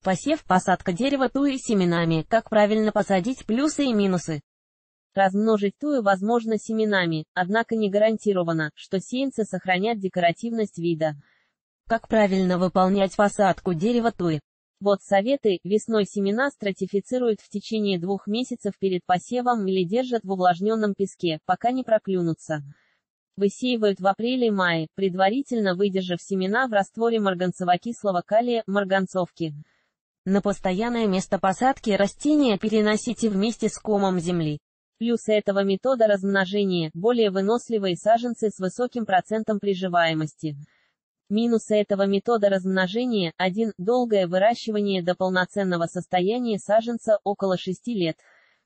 Посев, посадка дерева туи семенами. Как правильно посадить, плюсы и минусы. Размножить тую возможно семенами, однако не гарантировано, что сеянцы сохранят декоративность вида. Как правильно выполнять посадку дерева туи? Вот советы: весной семена стратифицируют в течение 2 месяцев перед посевом или держат в увлажненном песке, пока не проклюнутся. Высеивают в апреле-мае, предварительно выдержав семена в растворе марганцево-кислого калия, марганцовки. На постоянное место посадки растения переносите вместе с комом земли. Плюсы этого метода размножения – более выносливые саженцы с высоким процентом приживаемости. Минусы этого метода размножения – 1. Долгое выращивание до полноценного состояния саженца, около 6 лет.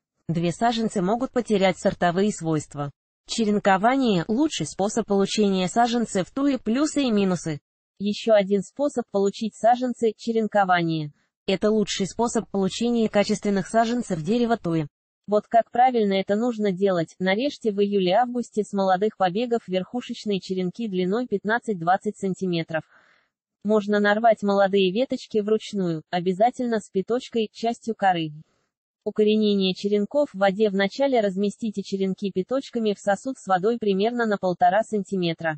2. Саженцы могут потерять сортовые свойства. Черенкование – лучший способ получения саженцев туи, плюсы и минусы. Еще один способ получить саженцы – черенкование. Это лучший способ получения качественных саженцев дерева туи. Вот как правильно это нужно делать: нарежьте в июле-августе с молодых побегов верхушечные черенки длиной 15-20 см. Можно нарвать молодые веточки вручную, обязательно с пяточкой, частью коры. Укоренение черенков: в воде вначале разместите черенки пяточками в сосуд с водой примерно на 1,5 см.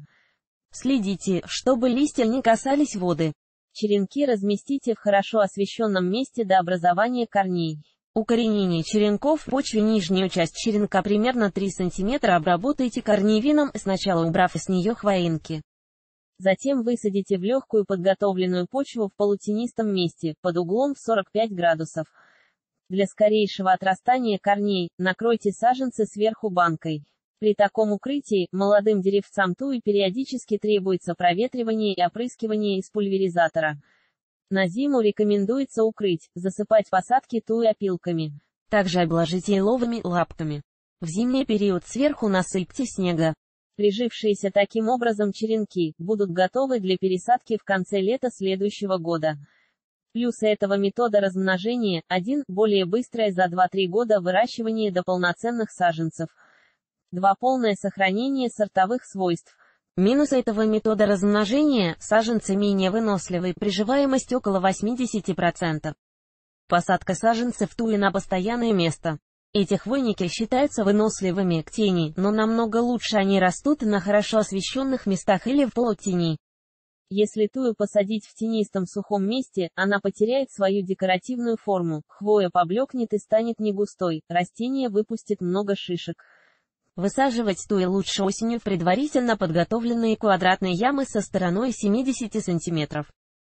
Следите, чтобы листья не касались воды. Черенки разместите в хорошо освещенном месте до образования корней. Укоренение черенков: в почве нижнюю часть черенка примерно 3 см обработайте корневином, сначала убрав из нее хвоинки. Затем высадите в легкую подготовленную почву в полутенистом месте, под углом в 45 градусов. Для скорейшего отрастания корней, накройте саженцы сверху банкой. При таком укрытии, молодым деревцам туи периодически требуется проветривание и опрыскивание из пульверизатора. На зиму рекомендуется укрыть, засыпать посадки туи опилками. Также обложите еловыми лапками. В зимний период сверху насыпьте снега. Прижившиеся таким образом черенки будут готовы для пересадки в конце лета следующего года. Плюсы этого метода размножения: 1. Более быстрое за 2-3 года выращивание до полноценных саженцев. 2. Полное сохранение сортовых свойств. Минусы этого метода размножения: саженцы менее выносливы, приживаемость около 80%. Посадка саженцев туи на постоянное место. Эти хвойники считаются выносливыми к тени, но намного лучше они растут на хорошо освещенных местах или в полутени. Если тую посадить в тенистом сухом месте, она потеряет свою декоративную форму, хвоя поблекнет и станет негустой, растение выпустит много шишек. Высаживать туи лучше осенью в предварительно подготовленные квадратные ямы со стороной 70 см.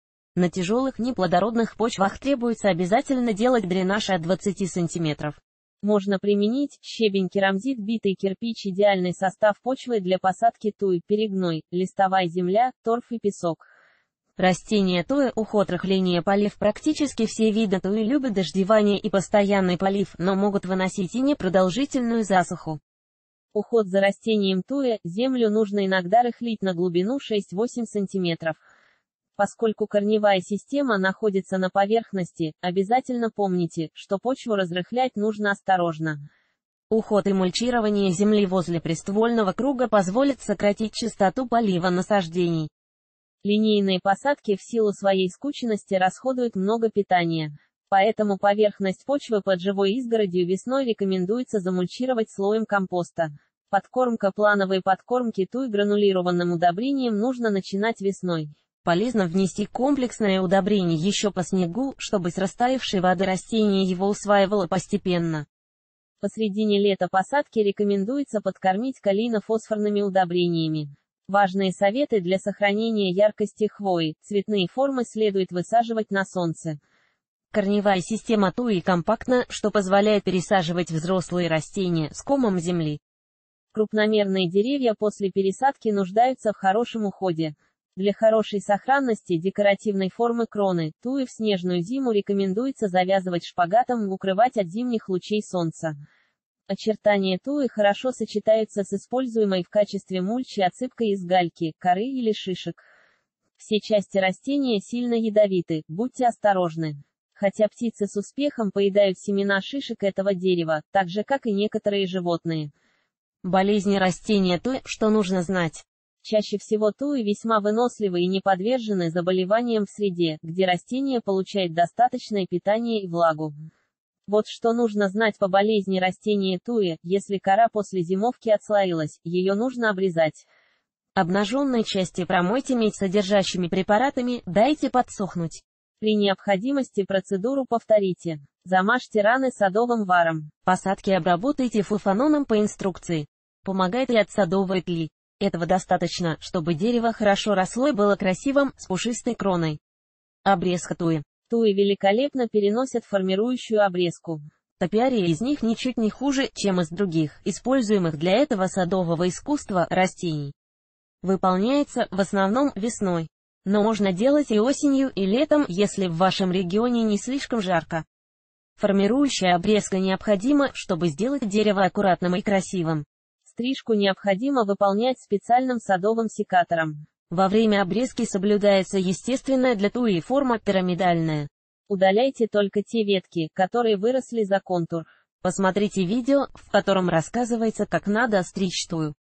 На тяжелых неплодородных почвах требуется обязательно делать дренаж от 20 см. Можно применить щебень, керамзит, битый кирпич. Идеальный состав почвы для посадки туи: перегной, листовая земля, торф и песок. Растения туи: уход, рыхление, полив. Практически все виды туи любят дождевание и постоянный полив, но могут выносить и непродолжительную засуху. Уход за растением туи: землю нужно иногда рыхлить на глубину 6-8 см. Поскольку корневая система находится на поверхности, обязательно помните, что почву разрыхлять нужно осторожно. Уход и мульчирование земли возле приствольного круга позволит сократить частоту полива насаждений. Линейные посадки в силу своей скученности расходуют много питания. Поэтому поверхность почвы под живой изгородью весной рекомендуется замульчировать слоем компоста. Подкормка: плановые подкормки туи гранулированным удобрением нужно начинать весной. Полезно внести комплексное удобрение еще по снегу, чтобы с растаявшей воды растение его усваивало постепенно. Посредине лета посадки рекомендуется подкормить калийно-фосфорными удобрениями. Важные советы для сохранения яркости хвои: цветные формы следует высаживать на солнце. Корневая система туи компактна, что позволяет пересаживать взрослые растения с комом земли. Крупномерные деревья после пересадки нуждаются в хорошем уходе. Для хорошей сохранности декоративной формы кроны туи в снежную зиму рекомендуется завязывать шпагатом, укрывать от зимних лучей солнца. Очертания туи хорошо сочетаются с используемой в качестве мульчи отсыпкой из гальки, коры или шишек. Все части растения сильно ядовиты, будьте осторожны. Хотя птицы с успехом поедают семена шишек этого дерева, так же как и некоторые животные. Болезни растения туи: что нужно знать? Чаще всего туи весьма выносливы и не подвержены заболеваниям в среде, где растение получает достаточное питание и влагу. Вот что нужно знать по болезни растения туи: если кора после зимовки отслоилась, ее нужно обрезать. Обнаженные части промойте медь содержащими препаратами, дайте подсохнуть. При необходимости процедуру повторите. Замажьте раны садовым варом. Посадки обработайте фуфаноном по инструкции. Помогает и от садовой тли. Этого достаточно, чтобы дерево хорошо росло и было красивым, с пушистой кроной. Обрезка туи. Туи великолепно переносят формирующую обрезку. Топиария из них ничуть не хуже, чем из других, используемых для этого садового искусства, растений. Выполняется, в основном, весной. Но можно делать и осенью, и летом, если в вашем регионе не слишком жарко. Формирующая обрезка необходима, чтобы сделать дерево аккуратным и красивым. Стрижку необходимо выполнять специальным садовым секатором. Во время обрезки соблюдается естественная для туи форма пирамидальная. Удаляйте только те ветки, которые выросли за контур. Посмотрите видео, в котором рассказывается, как надо стричь тую.